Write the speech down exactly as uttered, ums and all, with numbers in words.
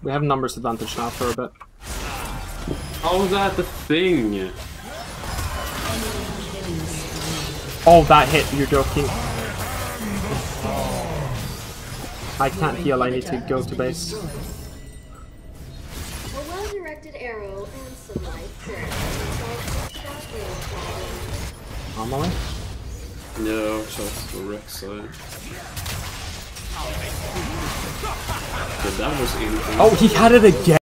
We have numbers advantage now for a bit. How is that the thing? Oh, that hit, you're joking. I can't heal, I need to go to base. A well-directed arrow and some light prayer solve just about any problem. Normally? Yeah, just the wreck side. Okay, that was in. Oh, he had it again!